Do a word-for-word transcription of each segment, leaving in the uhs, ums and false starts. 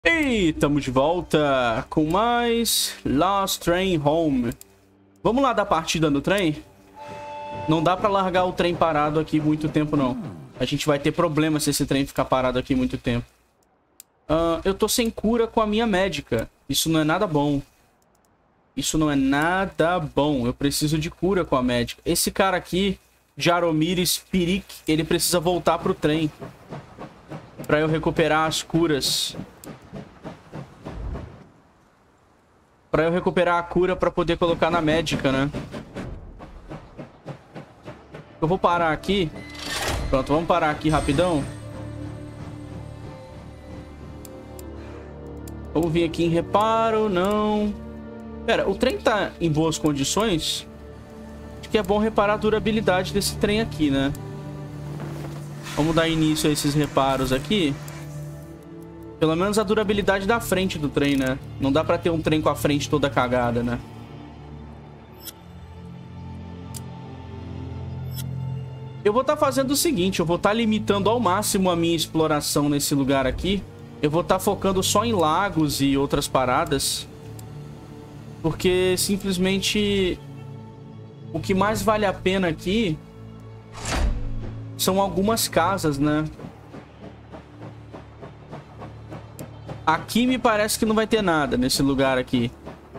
E estamos de volta com mais Last Train Home. Vamos lá dar partida no trem? Não dá pra largar o trem parado aqui muito tempo, não. A gente vai ter problema se esse trem ficar parado aqui muito tempo. Uh, eu tô sem cura com a minha médica. Isso não é nada bom. Isso não é nada bom. Eu preciso de cura com a médica. Esse cara aqui, Jaromir Spirik, ele precisa voltar pro trem pra eu recuperar as curas. Pra eu recuperar a cura pra poder colocar na médica, né? Eu vou parar aqui. Pronto, vamos parar aqui rapidão. Vamos vir aqui em reparo, não. Pera, o trem tá em boas condições? Acho que é bom reparar a durabilidade desse trem aqui, né? Vamos dar início a esses reparos aqui. Pelo menos a durabilidade da frente do trem, né? Não dá pra ter um trem com a frente toda cagada, né? Eu vou estar fazendo o seguinte, eu vou estar limitando ao máximo a minha exploração nesse lugar aqui. Eu vou estar focando só em lagos e outras paradas. Porque simplesmente o que mais vale a pena aqui são algumas casas, né? Aqui me parece que não vai ter nada nesse lugar aqui.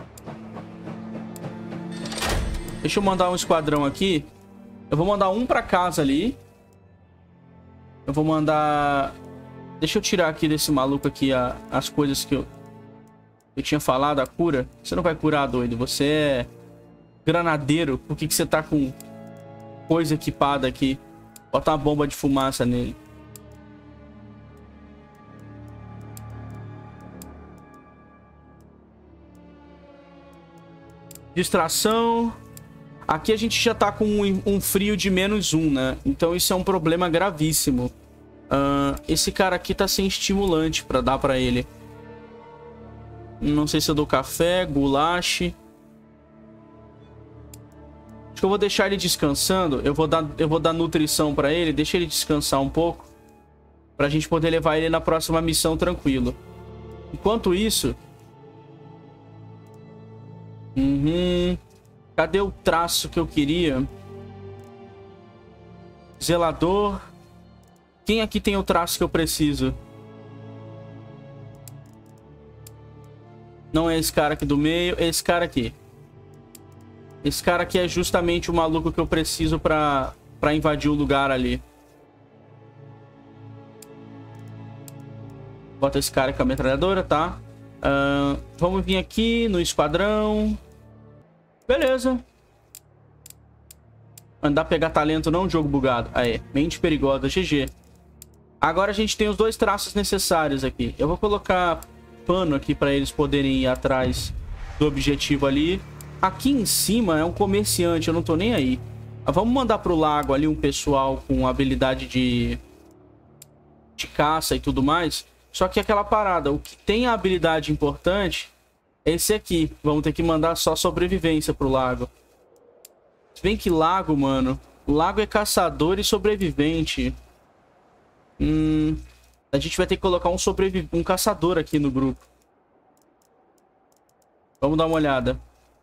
Deixa eu mandar um esquadrão aqui. Eu vou mandar um pra casa ali. Eu vou mandar... Deixa eu tirar aqui desse maluco aqui a, as coisas que eu... Eu tinha falado, a cura. Você não vai curar, doido. Você é granadeiro. Por que que você tá com coisa equipada aqui? Bota uma bomba de fumaça nele. Distração. Aqui a gente já tá com um, um frio de menos um, né? Então isso é um problema gravíssimo. Uh, esse cara aqui tá sem estimulante pra dar pra ele. Não sei se eu dou café, goulash. Acho que eu vou deixar ele descansando. Eu vou dar, eu vou dar nutrição pra ele. Deixa ele descansar um pouco. Pra gente poder levar ele na próxima missão tranquilo. Enquanto isso... Uhum. Cadê o traço que eu queria? Zelador. Quem aqui tem o traço que eu preciso? Não é esse cara aqui do meio, é esse cara aqui. Esse cara aqui é justamente o maluco que eu preciso pra, pra invadir o lugar ali. Bota esse cara com a metralhadora, tá? Uh, vamos vir aqui no esquadrão. Beleza. Andar pegar talento não, jogo bugado. Aí, mente perigosa, G G. Agora a gente tem os dois traços necessários aqui. Eu vou colocar pano aqui para eles poderem ir atrás do objetivo ali. Aqui em cima é um comerciante, eu não tô nem aí. Vamos mandar pro lago ali um pessoal com habilidade de, de caça e tudo mais. Só que aquela parada, o que tem a habilidade importante é esse aqui. Vamos ter que mandar só sobrevivência pro lago. Se bem que lago, mano... Lago é caçador e sobrevivente. Hum... A gente vai ter que colocar um, sobrevi... um caçador aqui no grupo. Vamos dar uma olhada.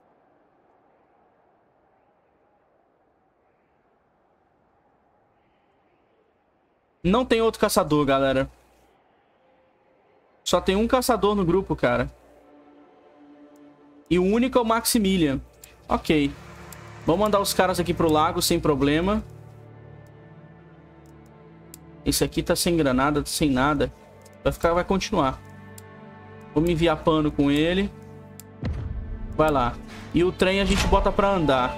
Não tem outro caçador, galera. Só tem um caçador no grupo, cara. E o único é o Maximilian. Ok. Vamos mandar os caras aqui pro lago sem problema. Esse aqui tá sem granada, sem nada. Vai ficar, vai continuar. Vamos enviar pano com ele. Vai lá. E o trem a gente bota pra andar.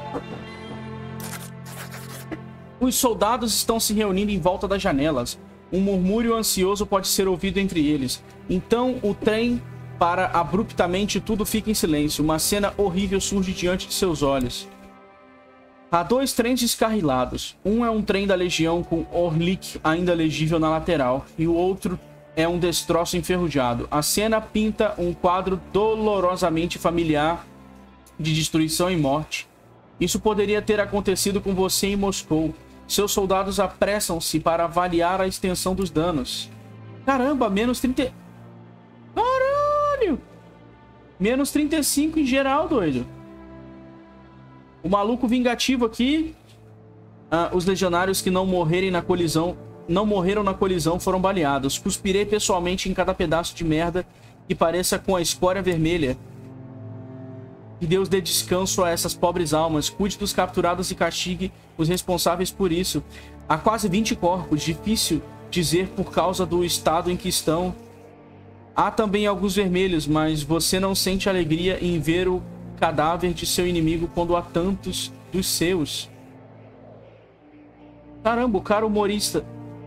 Os soldados estão se reunindo em volta das janelas. Um murmúrio ansioso pode ser ouvido entre eles. Então o trem para abruptamente, tudo fica em silêncio. Uma cena horrível surge diante de seus olhos. Há dois trens descarrilados. Um é um trem da Legião com Orlik ainda legível na lateral. E o outro é um destroço enferrujado. A cena pinta um quadro dolorosamente familiar de destruição e morte. Isso poderia ter acontecido com você em Moscou. Seus soldados apressam-se para avaliar a extensão dos danos. Caramba, menos trinta... Menos trinta e cinco em geral, doido. O maluco vingativo aqui. Ah, os legionários que não morrerem na colisão... Não morreram na colisão foram baleados. Cuspirei pessoalmente em cada pedaço de merda que pareça com a escória vermelha. Que Deus dê descanso a essas pobres almas. Cuide dos capturados e castigue os responsáveis por isso. Há quase vinte corpos. Difícil dizer por causa do estado em que estão. Há também alguns vermelhos, mas você não sente alegria em ver o cadáver de seu inimigo quando há tantos dos seus. Caramba, o cara humorista.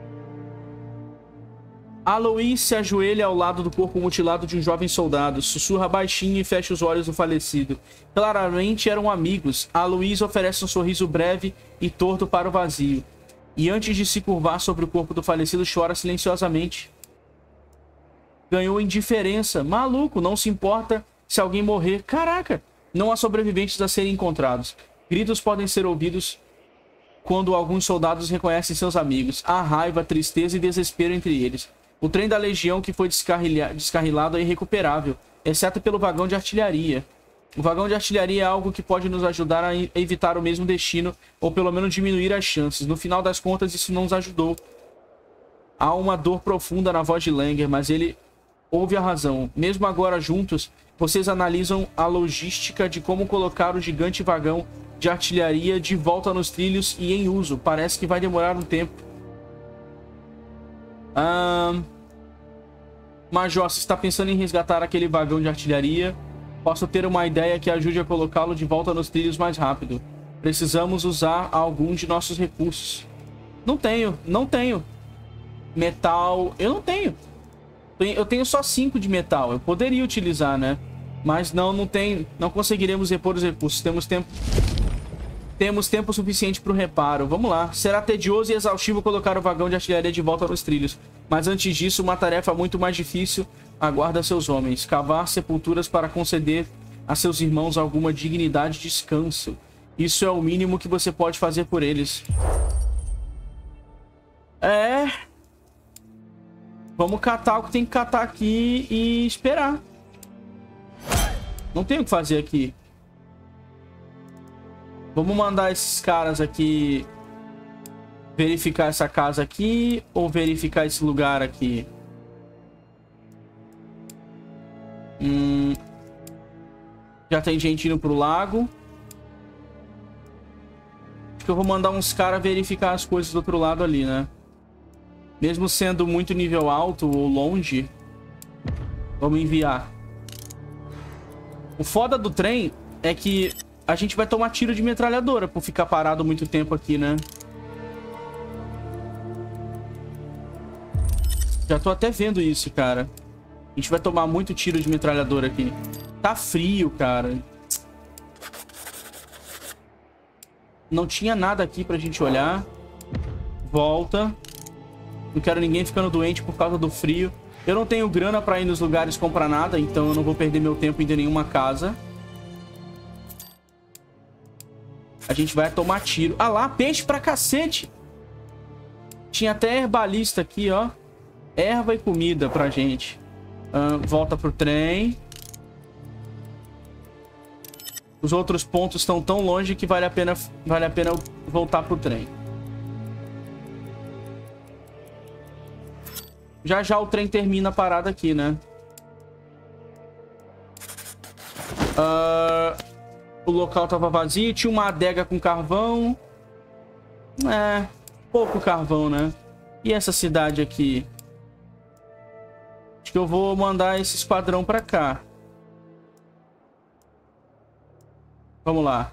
Aloy se ajoelha ao lado do corpo mutilado de um jovem soldado. Sussurra baixinho e fecha os olhos do falecido. Claramente eram amigos. Aloy oferece um sorriso breve e torto para o vazio. E antes de se curvar sobre o corpo do falecido, chora silenciosamente. Ganhou indiferença. Maluco, não se importa se alguém morrer. Caraca, não há sobreviventes a serem encontrados. Gritos podem ser ouvidos quando alguns soldados reconhecem seus amigos. Há raiva, tristeza e desespero entre eles. O trem da legião que foi descarrilado é irrecuperável, exceto pelo vagão de artilharia. O vagão de artilharia é algo que pode nos ajudar a evitar o mesmo destino, ou pelo menos diminuir as chances. No final das contas, isso não nos ajudou. Há uma dor profunda na voz de Langer, mas ele ouve a razão. Mesmo agora juntos, vocês analisam a logística de como colocar o gigante vagão de artilharia de volta nos trilhos e em uso. Parece que vai demorar um tempo. Ah, Major, se está pensando em resgatar aquele vagão de artilharia, posso ter uma ideia que ajude a colocá-lo de volta nos trilhos mais rápido. Precisamos usar algum de nossos recursos. Não tenho, não tenho. Metal, eu não tenho. Eu tenho só cinco de metal. Eu poderia utilizar, né? Mas não, não tem. Não conseguiremos repor os recursos. Temos tempo. Temos tempo suficiente para o reparo. Vamos lá. Será tedioso e exaustivo colocar o vagão de artilharia de volta nos trilhos. Mas antes disso, uma tarefa muito mais difícil aguarda seus homens. Cavar sepulturas para conceder a seus irmãos alguma dignidade e descanso. Isso é o mínimo que você pode fazer por eles. É. Vamos catar o que tem que catar aqui e esperar. Não tem o que fazer aqui. Vamos mandar esses caras aqui verificar essa casa aqui ou verificar esse lugar aqui. Hum, já tem gente indo pro lago. Acho que eu vou mandar uns caras verificar as coisas do outro lado ali, né? Mesmo sendo muito nível alto ou longe, vamos enviar. O foda do trem é que a gente vai tomar tiro de metralhadora por ficar parado muito tempo aqui, né? Já tô até vendo isso, cara. A gente vai tomar muito tiro de metralhadora aqui. Tá frio, cara. Não tinha nada aqui pra gente olhar. Volta. Não quero ninguém ficando doente por causa do frio. Eu não tenho grana pra ir nos lugares comprar nada, então eu não vou perder meu tempo indo em nenhuma casa. A gente vai tomar tiro. Ah lá, peixe pra cacete. Tinha até herbalista aqui, ó. Erva e comida pra gente. Uh, volta pro trem. Os outros pontos estão tão longe que vale a pena, vale a pena voltar pro trem. Já já o trem termina a parada aqui, né? Uh, o local tava vazio. Tinha uma adega com carvão. É, pouco carvão, né? E essa cidade aqui? Acho que eu vou mandar esse esquadrão pra cá. Vamos lá.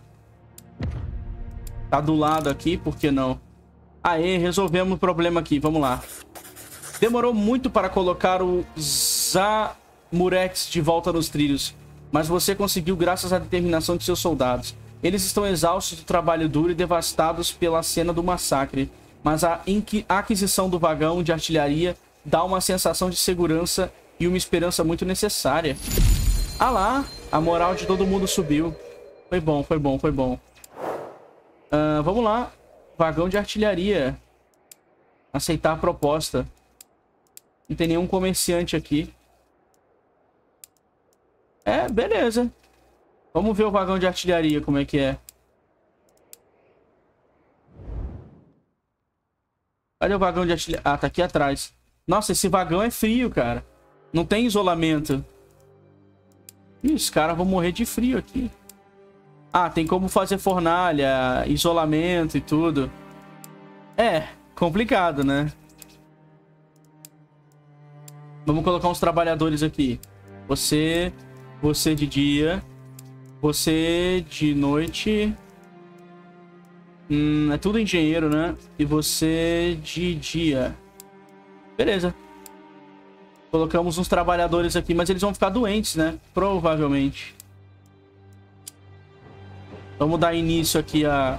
Tá do lado aqui, por que não? Aê, resolvemos o problema aqui. Vamos lá. Demorou muito para colocar o Zamurex de volta nos trilhos, mas você conseguiu graças à determinação de seus soldados. Eles estão exaustos do trabalho duro e devastados pela cena do massacre, mas a aquisição do vagão de artilharia dá uma sensação de segurança e uma esperança muito necessária. Ah lá, a moral de todo mundo subiu. Foi bom, foi bom, foi bom. Uh, vamos lá. Vagão de artilharia. Aceitar a proposta. Não tem nenhum comerciante aqui. É, É, beleza. Vamos ver o vagão de artilharia, como é que é. Cadê o vagão de artilharia? Ah, tá aqui atrás. Nossa, esse vagão é frio, cara. Não tem isolamento. Ih, os caras vão morrer de frio aqui. Ah, tem como fazer fornalha, isolamento e tudo. É, complicado, né? Vamos colocar uns trabalhadores aqui. Você, você de dia, você de noite. Hum, é tudo engenheiro, né? E você de dia. Beleza. Colocamos uns trabalhadores aqui, mas eles vão ficar doentes, né? Provavelmente. Vamos dar início aqui a...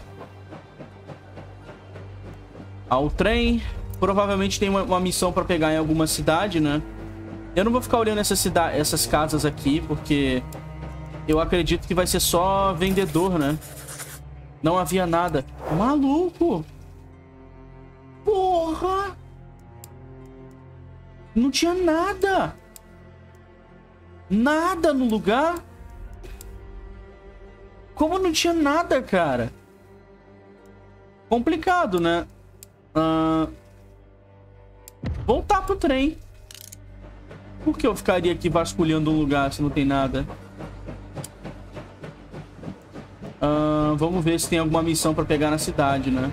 ao trem. Provavelmente tem uma, uma missão para pegar em alguma cidade, né? Eu não vou ficar olhando essa cidade, essas casas aqui, porque eu acredito que vai ser só vendedor, né? Não havia nada. Maluco! Porra! Não tinha nada! Nada no lugar? Como não tinha nada, cara? Complicado, né? Uh... Voltar pro trem. Por que eu ficaria aqui vasculhando um lugar se não tem nada? Uh... Vamos ver se tem alguma missão pra pegar na cidade, né?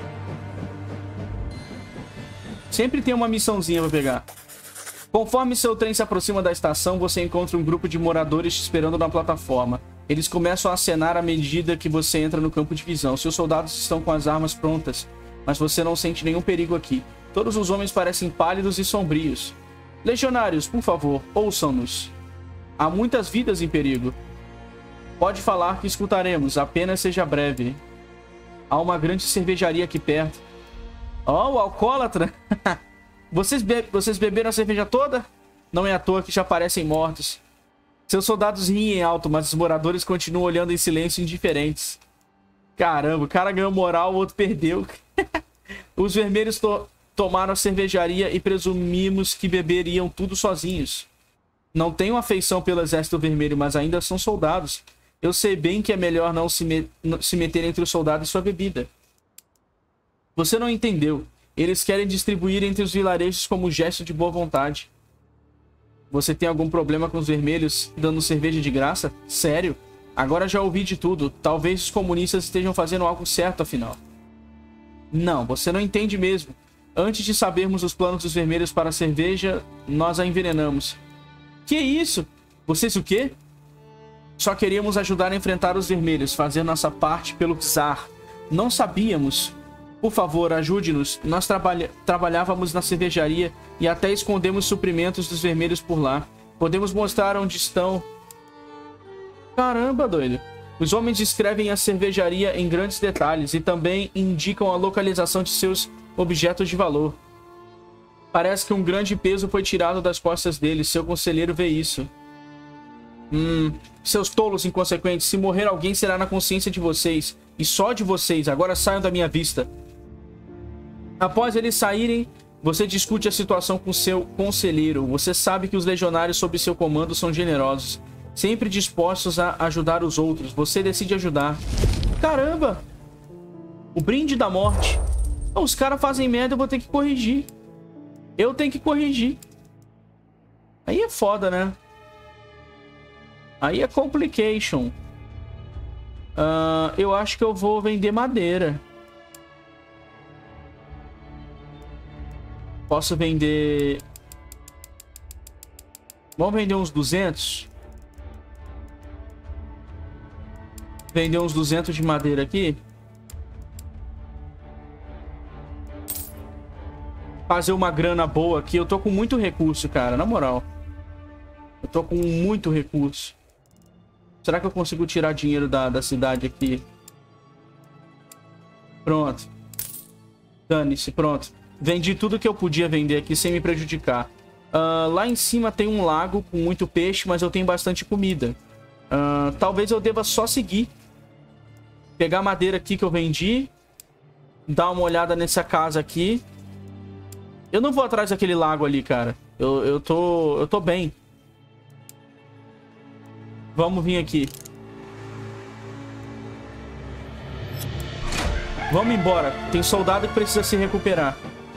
Sempre tem uma missãozinha pra pegar. Conforme seu trem se aproxima da estação, você encontra um grupo de moradores te esperando na plataforma. Eles começam a acenar à medida que você entra no campo de visão. Seus soldados estão com as armas prontas, mas você não sente nenhum perigo aqui. Todos os homens parecem pálidos e sombrios. Legionários, por favor, ouçam-nos. Há muitas vidas em perigo. Pode falar que escutaremos, apenas seja breve. Há uma grande cervejaria aqui perto. Oh, o alcoólatra! vocês, be vocês beberam a cerveja toda? Não é à toa que já parecem mortos. Seus soldados riem alto, mas os moradores continuam olhando em silêncio, indiferentes. Caramba, o cara ganhou moral, o outro perdeu. Os vermelhos to tomaram a cervejaria e presumimos que beberiam tudo sozinhos. Não tenho afeição pelo exército vermelho, mas ainda são soldados. Eu sei bem que é melhor não se, me se meter entre os soldados e sua bebida. Você não entendeu. Eles querem distribuir entre os vilarejos como gesto de boa vontade. Você tem algum problema com os vermelhos dando cerveja de graça? Sério? Agora já ouvi de tudo. Talvez os comunistas estejam fazendo algo certo, afinal. Não, você não entende mesmo. Antes de sabermos os planos dos vermelhos para a cerveja, nós a envenenamos. Que isso? Vocês o quê? Só queríamos ajudar a enfrentar os vermelhos, fazer nossa parte pelo czar. Não sabíamos. Por favor, ajude-nos. Nós trabalha... trabalhávamos na cervejaria e até escondemos suprimentos dos vermelhos por lá. Podemos mostrar onde estão. Caramba, doido. Os homens descrevem a cervejaria em grandes detalhes e também indicam a localização de seus objetos de valor. Parece que um grande peso foi tirado das costas deles. Seu conselheiro vê isso. Hum, seus tolos inconsequentes. Se morrer alguém, será na consciência de vocês. E só de vocês. Agora saiam da minha vista. Após eles saírem, você discute a situação com seu conselheiro. Você sabe que os legionários sob seu comando são generosos, sempre dispostos a ajudar os outros. Você decide ajudar. Caramba! O brinde da morte. Oh, os caras fazem merda, eu vou ter que corrigir. Eu tenho que corrigir. Aí é foda, né? Aí é complication. Uh, eu acho que eu vou vender madeira. Posso vender... Vamos vender uns duzentos? Vender uns duzentos de madeira aqui. Fazer uma grana boa aqui. Eu tô com muito recurso, cara. Na moral. Eu tô com muito recurso. Será que eu consigo tirar dinheiro da, da cidade aqui? Pronto. Dane-se, pronto. Vendi tudo que eu podia vender aqui sem me prejudicar. Uh, lá em cima tem um lago com muito peixe, mas eu tenho bastante comida. Uh, talvez eu deva só seguir. Pegar a madeira aqui que eu vendi. Dar uma olhada nessa casa aqui. Eu não vou atrás daquele lago ali, cara. Eu, eu, tô, eu tô bem. Vamos vir aqui. Vamos embora. Tem soldado que precisa se recuperar.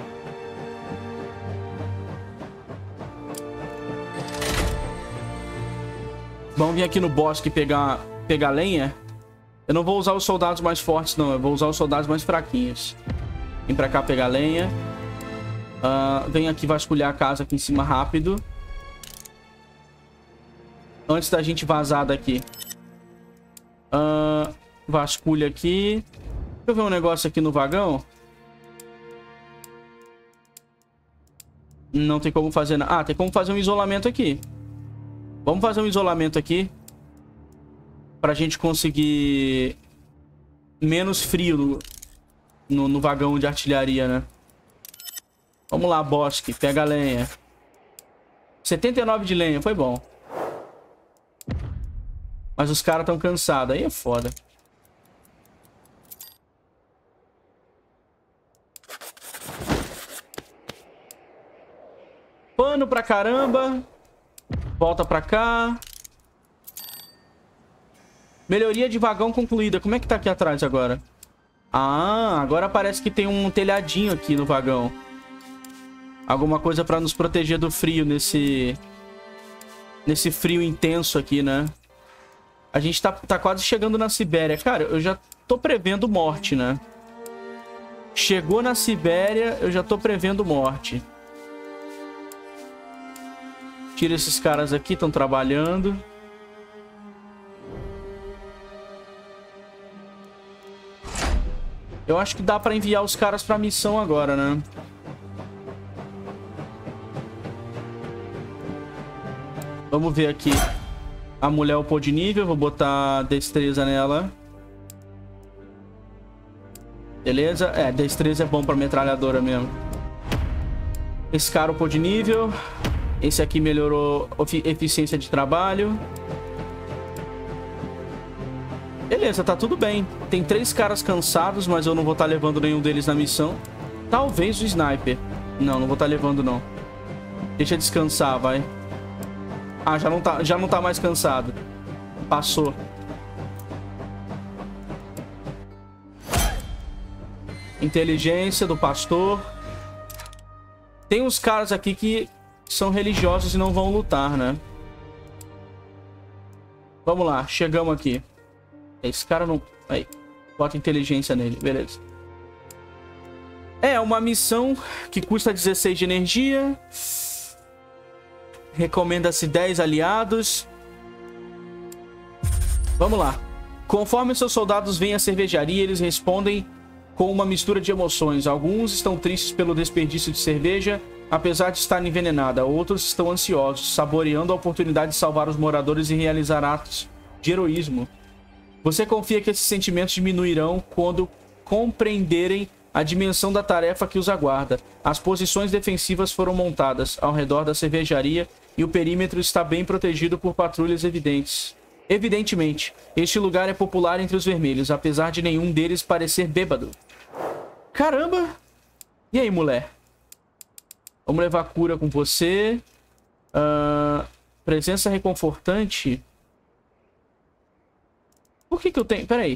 Vamos vir aqui no bosque pegar, pegar lenha. Eu não vou usar os soldados mais fortes, não. Eu vou usar os soldados mais fraquinhos. Vem pra cá pegar lenha. Uh, vem aqui vasculhar a casa aqui em cima rápido. Antes da gente vazar daqui. Uh, vasculha aqui. Deixa eu ver um negócio aqui no vagão. Não tem como fazer nada. Ah, tem como fazer um isolamento aqui. Vamos fazer um isolamento aqui. Pra gente conseguir menos frio no, no, no vagão de artilharia, né? Vamos lá, bosque. Pega a lenha. setenta e nove de lenha. Foi bom. Mas os caras estão cansados. Aí é foda. Pano pra caramba. Volta pra cá. Melhoria de vagão concluída. Como é que tá aqui atrás agora? Ah, agora parece que tem um telhadinho aqui no vagão. Alguma coisa pra nos proteger do frio nesse... Nesse frio intenso aqui, né? A gente tá, tá quase chegando na Sibéria. Cara, eu já tô prevendo morte, né? Chegou na Sibéria, eu já tô prevendo morte. Tira esses caras aqui, estão trabalhando. Eu acho que dá pra enviar os caras pra missão agora, né? Vamos ver aqui. A mulher upou de nível. Vou botar destreza nela. Beleza? É, destreza é bom pra metralhadora mesmo. Esse cara upou de nível. Esse aqui melhorou eficiência de trabalho. Beleza, tá tudo bem. Tem três caras cansados, mas eu não vou estar levando nenhum deles na missão. Talvez o sniper. Não, não vou estar levando, não. Deixa descansar, vai. Ah, já não tá, já não tá mais cansado. Passou. Inteligência do pastor. Tem uns caras aqui que são religiosos e não vão lutar, né? Vamos lá, chegamos aqui. Esse cara não... Aí, bota inteligência nele, beleza. É, uma missão que custa dezesseis de energia. Recomenda-se dez aliados. Vamos lá. Conforme seus soldados vêm à cervejaria, eles respondem com uma mistura de emoções. Alguns estão tristes pelo desperdício de cerveja, apesar de estar envenenada. Outros estão ansiosos, saboreando a oportunidade de salvar os moradores e realizar atos de heroísmo. Você confia que esses sentimentos diminuirão quando compreenderem a dimensão da tarefa que os aguarda. As posições defensivas foram montadas ao redor da cervejaria e o perímetro está bem protegido por patrulhas evidentes. Evidentemente, este lugar é popular entre os vermelhos, apesar de nenhum deles parecer bêbado. Caramba! E aí, mulher? Vamos levar cura com você. Uh, presença reconfortante. Por que que eu tenho... Pera aí.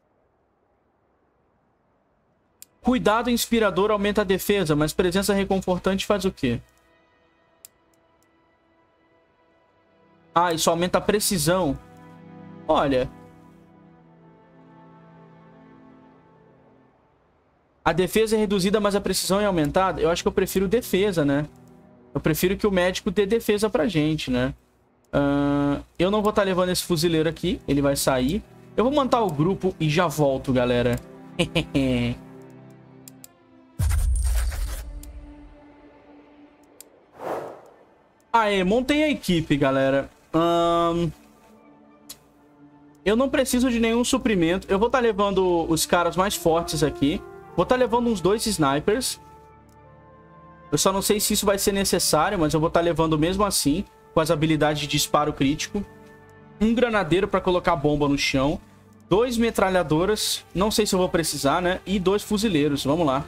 Cuidado inspirador aumenta a defesa, mas presença reconfortante faz o quê? Ah, isso aumenta a precisão. Olha. A defesa é reduzida, mas a precisão é aumentada. Eu acho que eu prefiro defesa, né? Eu prefiro que o médico dê defesa pra gente, né? Uh, eu não vou estar levando esse fuzileiro aqui. Ele vai sair. Eu vou montar o grupo e já volto, galera. Aê, montei a equipe, galera. Um... Eu não preciso de nenhum suprimento. Eu vou estar levando os caras mais fortes aqui. Vou estar levando uns dois snipers. Eu só não sei se isso vai ser necessário, mas eu vou estar levando mesmo assim, com as habilidades de disparo crítico. Um granadeiro para colocar bomba no chão. Dois metralhadoras. Não sei se eu vou precisar, né? E dois fuzileiros. Vamos lá.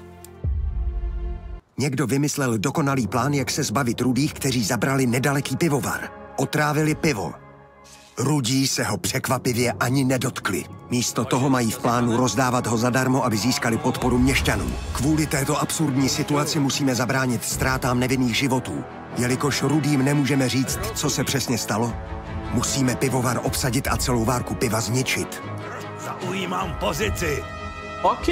Někdo vymyslel dokonalý plán, jak se zbavit rudých, kteří zabrali nedaleký pivovar. Otrávili pivo. Rudí se ho překvapivě ani nedotkli. Místo toho mají v plánu rozdávat ho zadarmo, aby získali podporu měšťanů. Kvůli této absurdní situaci musíme zabránit ztrátám nevinných životů. Jelikož Rudým nemůžeme říct, co se přesně stalo, musíme pivovar obsadit a celou várku piva zničit. Zaujímám pozici. Ok.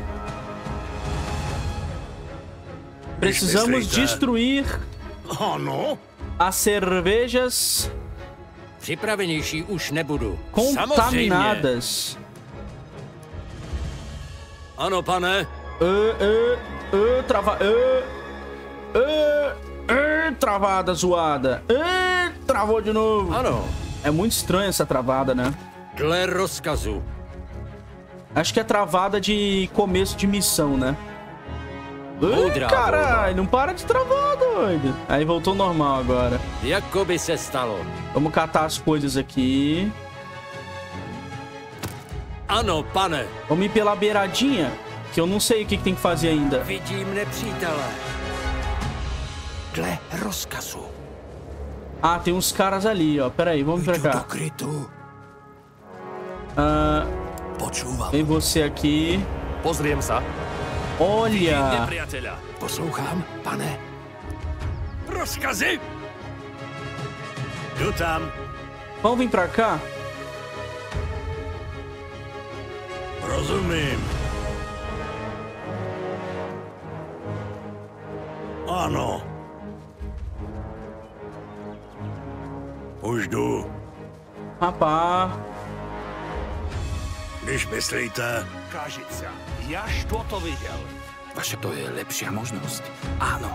Precisamos destruir Ano? as cervejas Připravenější už nebudu. contaminadas. Ano, pane. E, e, e, trava... E, e, e, travada zoada. E, travou de novo. Ano. É muito estranha essa travada, né? Dle rozkazu. Acho que é travada de começo de missão, né? Moudrá Ai, caralho, não para de travar, doido. Aí voltou normal agora. Jako by se stalo. Vamos catar as coisas aqui. Ano, pane. Vamos ir pela beiradinha, que eu não sei o que, que tem que fazer ainda. Vidím nepřítele. Dle rozkazu. Ah, tem uns caras ali, ó. Pera aí, vamos pra cá. Ah, vem você aqui. Pozriem sa. Olha! Nepriateľa. Poslouchám, pane. Rozkazy! Jdu tam. Vamos vir pra cá? Rozumím. Ano. Už jdu. Rapá. Když myslíte... Kážica, jaž to viděl. Vaše to je lepší možnost. Ano.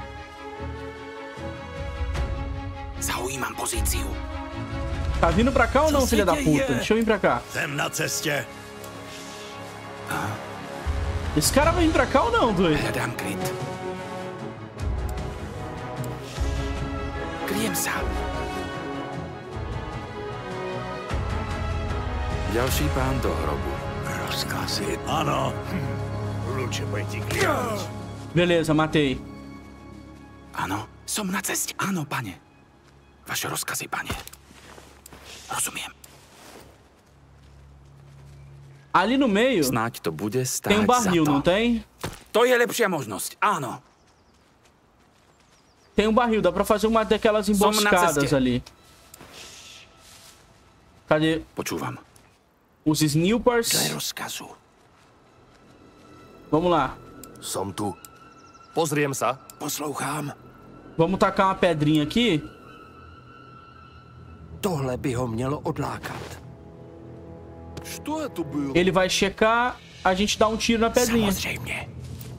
Zaujímám pozici. Tá vindo pra cá ou não, Co se filha da děje? puta? Deixa eu vir pra cá. Jsem na cestě. Esse cara vai vir pra cá ou não, doido? Hledám kryt. Kryjem se. Další pán do hrobu. Rozkazy. Ano. Luče pojdi klient. Beleza, matei. Ano, som na cestě. Ano, pane. Vaše rozkazy, pane. Rozumím. Ali no meio Snáď to bude stát tem um barril, za to. não tem? To je lepší možnost. Ano. Tem um barril, dá pra fazer uma daquelas emboscadas ali. Cadê Počúvam. os Dle snipers? rozkazu. Vamos lá. Som tu. Pozriem sa. Poslouchám. Vamos tacar uma pedrinha aqui. Tohle by ho mělo odlákat. Što je tu bylo? Ele vai checar, a gente dá um tiro na pedrinha. Samozřejmě.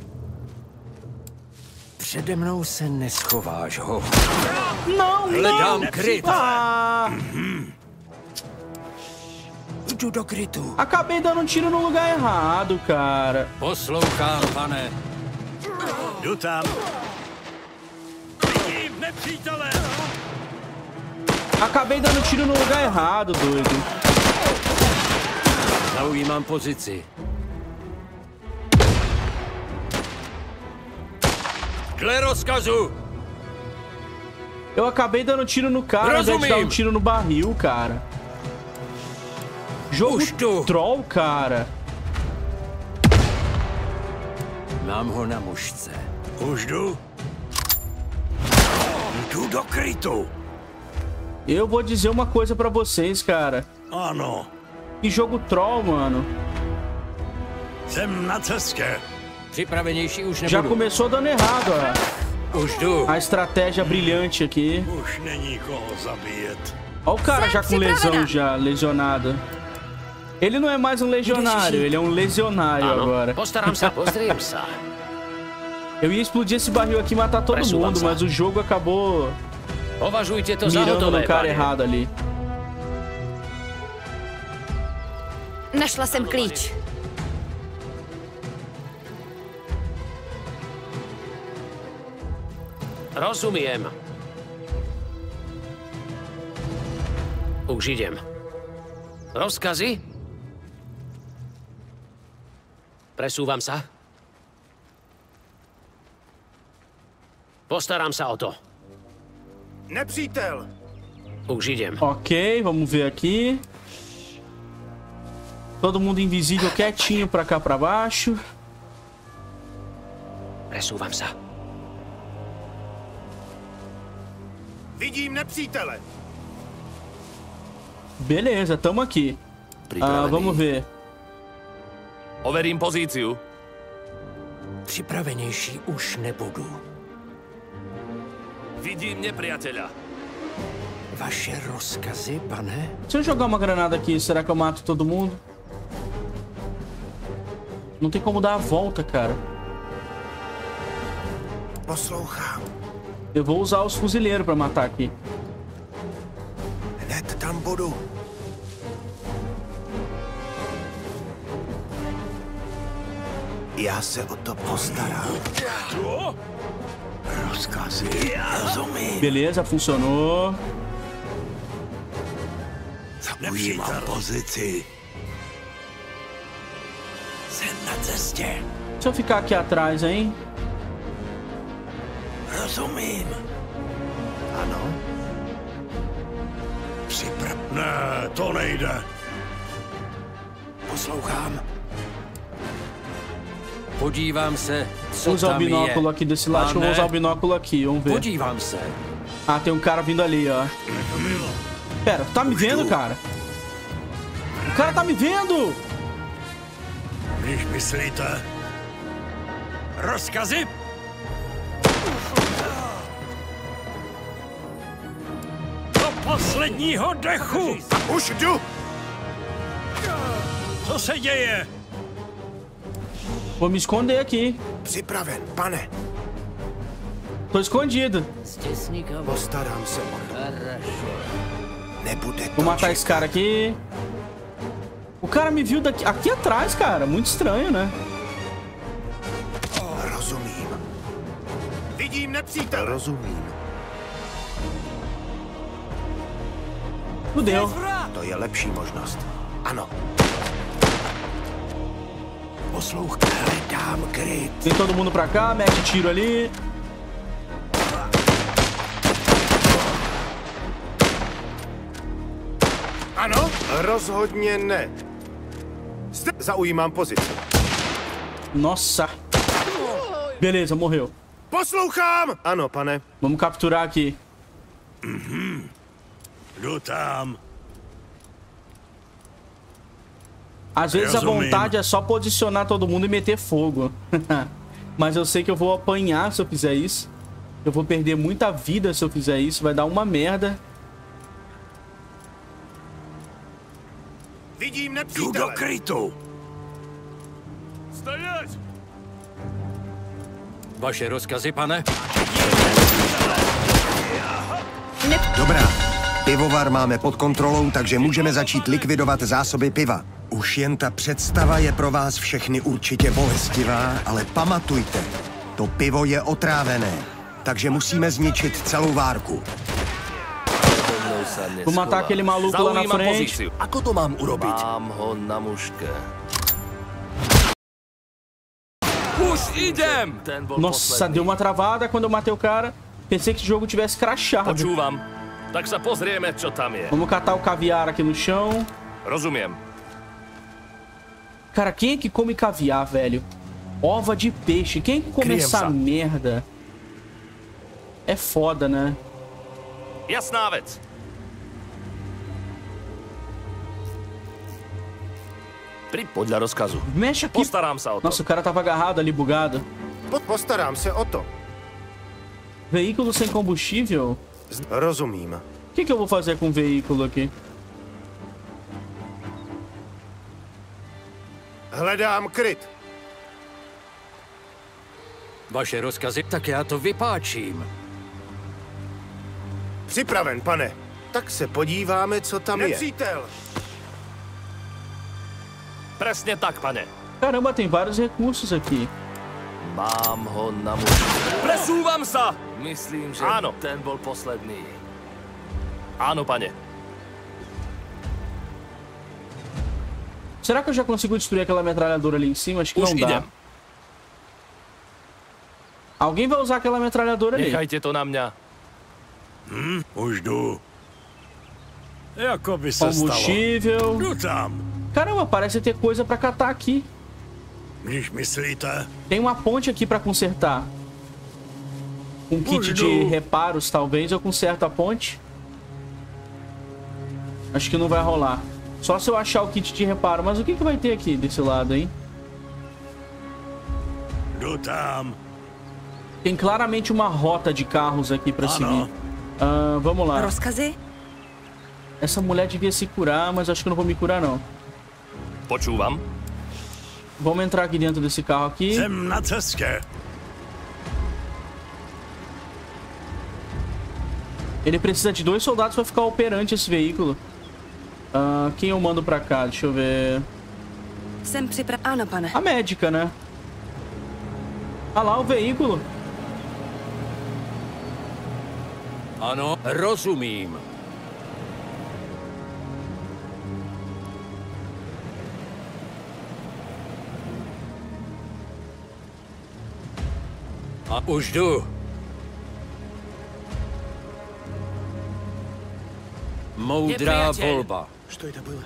Přede mnou se neschováš, ho. Não, Hledám não! kryt. Ah, Jdu do krytu. acabei dando um tiro no lugar errado, cara. Poslouchám, pane. Jdu tam. Vidím nepřítele. Acabei dando tiro no lugar errado, doido. Zaujímám pozici. Dle rozkazu. Eu acabei dando tiro no cara ao invés de dar um Rozumím. tiro no barril, cara. Jogo Už tu. troll, cara. Mám ho na mušce. Už jdu. Jdu do krytu. Eu vou dizer uma coisa pra vocês, cara. Ano. Que jogo troll, mano. Jsem na cestě. Připravenější už Já nebudu. começou dando errado, ó. Už jdu. A estratégia brilhante aqui. Už není koho zabíjet. Ó o cara já com lesão já, lesionado. Ele não é mais um legionário, ele é um lesionário agora. Postarám se, postrím se. Eu ia explodir esse barril aqui e matar todo Presúvam mundo, se. mas o jogo acabou Považujte to za mirando hotové, no cara pane. errado ali. Našla jsem klíč. Rozumiem. Už idem. Rozkazy? Presúvam sa. Postaram sa o to. Nepřítel. Už idem. Ok, vamos ver aqui. Todo mundo invisível quietinho pra cá pra baixo. Presúvam sa. Vidím nepřítele. Beleza, tamo aqui. Ah, vamos ver. Overím pozíciu. Připravenější už nebudu. Vidím nepriateľa. Vaše rozkazy, pane? Se eu jogar uma granada aqui, será que eu mato todo mundo? Não tem como dar a volta, cara. Poslouchám. Eu vou usar os fuzileiros pra matar aqui. Hned tam budu. Já se o to postarám. Rozkazy, rozumím. Beleza, funcionou. Zaujímám pozici. Jsem na cestě. Se eu ficar aqui atrás, hein? Rozumím. Ano. Připrav... Ne, to nejde. Poslouchám. Podívám se, co Vou usar o tam binóculo je. aqui desse lado. Deixa eu Pane, usar o binóculo aqui, vamos ver. Podívám se. Ah, tem um cara vindo ali, ó. Pera, tá me vendo, cara? O cara tá me vendo! Když myslíte... Rozkazy? Do posledního dechu! Už jdu! Co se děje? Vou me esconder aqui. Připraven, pane. Tô escondido. Stěsníka. Postarám se o to. Nebude to Vou matar esse cara aqui. O cara me viu daqui, aqui atrás, cara. Muito estranho, né? Rozumím. Vidím nepřítel. Rozumím. Fudeu. To je lepší možnost. Ano. Poslouchej, hledám kryt. Vem todo mundo pra cá, mete tiro ali. Ano? Rozhodně ne. Zde zaujímám pozici. Nossa. Beleza, morreu. Poslouchám! Ano, pane. Vamos capturar aqui. Jdu tam. Às vezes a Resumindo. vontade é só posicionar todo mundo e meter fogo. Mas eu sei que eu vou apanhar se eu fizer isso. Eu vou perder muita vida se eu fizer isso. Vai dar uma merda. Vidím Jdu do nepřítele. krytu. Stojíš! Vaše rozkazy, pane? Dobrá. Pivovar máme pod kontrolou, takže můžeme začít likvidovat zásoby piva. Už jen ta představa je pro vás všechny určitě bolestivá, ale pamatujte, to pivo je otrávené, takže musíme zničit celou várku. Vou matar aquele maluco lá na Zaujímam frente. pozíciu. Ako to mám urobit? Mám ho na muške. Už idem! Ten bol Nossa, posledný. deu uma travada quando eu matei o cara. Pensei que o jogo tivesse crashado. Počúvam. Tak sa pozrieme, čo tam je. Vamos catar o caviar aqui no chão. Rozumiem. Cara, quem é que come caviar, velho? Ova de peixe. Quem é que come Criança. essa merda? É foda, né? Jasná vec. Pri... Podľa rozkazu. Mexe aqui. Postarám sa o to. Nossa, o cara tava agarrado ali, bugado. Po- Postarám se o to. Veículo sem combustível? Rozumím. O que, que eu vou fazer com o veículo aqui? Hledám kryt. Vaše rozkazy? Tak já to vypáčím. Připraven, pane. Tak se podíváme, co tam je. Nepřítel. Presne tak, pane. Caramba, tem vários recursos aqui. Mám ho na muške. Presúvam sa! Myslím, že áno. Ten bol posledný. Áno, pane. Será que eu já consigo destruir aquela metralhadora ali em cima? Acho que Už não dá. idem. Alguém vai usar aquela metralhadora ali. Nechajte to na mňa. Už jdu. Jako by se stalo. Combustível. Jdu tam. Caramba, parece ter coisa pra catar aqui. Když myslíte? Tem uma ponte aqui pra consertar. Um kit de reparos, talvez eu conserto a ponte. Acho que não vai rolar. Só se eu achar o kit de reparo. Mas o que, que vai ter aqui desse lado, hein? Jdu tam. Tem claramente uma rota de carros aqui pra seguir. Ah, vamos lá. Rozkazy? Essa mulher devia se curar, mas acho que eu não vou me curar, não. Počúvam. Vamos entrar aqui dentro desse carro aqui. Jsem na cestě. Ele precisa de dois soldados pra ficar operante esse veículo. Ah, quem eu mando pra cá? Deixa eu ver. Jsem připra... Ano, pane. A médica, né? Ah lá o veículo. Ano, rozumím. A už jdu. Moudrá volba. Что это было?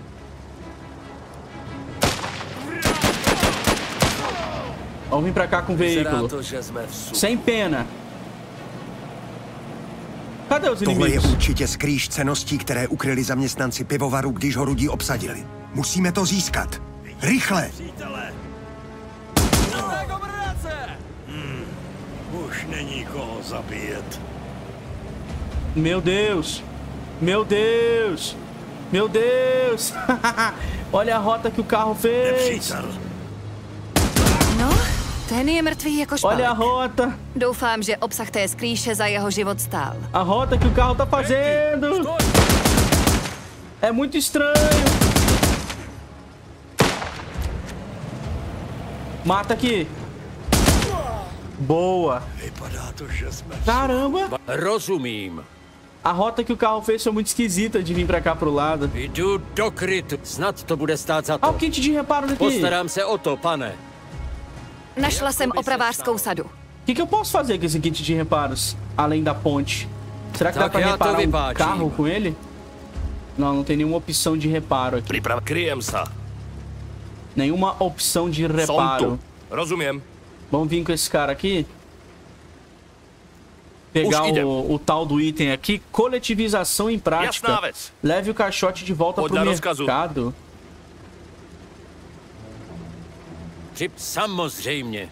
Vamos vir pra cá com o veículo. to, že jsme v su... Sem pena. Cadê os Tohle je inimigos? určitě skrýž cenností, které ukryli zaměstnanci pivovaru, když ho Rudí obsadili. Musíme to získat. Rychle! Hmm. Už není koho zabíjet. Meu Deus. Meu Deus. Meu Deus. Olha a rota que o carro fez. Nepřítel. No, ten je mrtvý jako špalek. Olha a rota. Doufám, že obsah té skrýše za jeho život stál. A rota que o carro tá fazendo. É muito estranho. Mata aqui. Boa. Vypadá to, že jsme v Caramba. Rozumím. A rota que o carro fez foi muito esquisita de vir pra cá pro lado. Jdu do krytu. Snad to bude stát za Ah, o to. kit de reparo daqui. Postarám se o to, pane. Našla jsem opravářskou sadu. O que, que eu posso fazer com esse kit de reparos? Além da ponte. Será que dá Tak pra já to reparar um vypáčim. carro com ele? Não, não tem nenhuma opção de reparo aqui. Priprav... Kryjem sa. Nenhuma opção de Som reparo. tu. Rozumiem. Vamos vir com esse cara aqui. Pegar Už idem. o, o tal do item aqui. Coletivização em prática. Jasná vec. Leve o caixote de volta Podľa pro rozkazu. mercado. Přip, samozřejmě.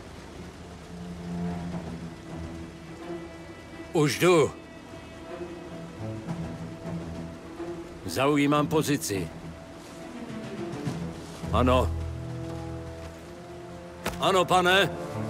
Už jdu. Zaujímám pozici. Ano. Ano, pane.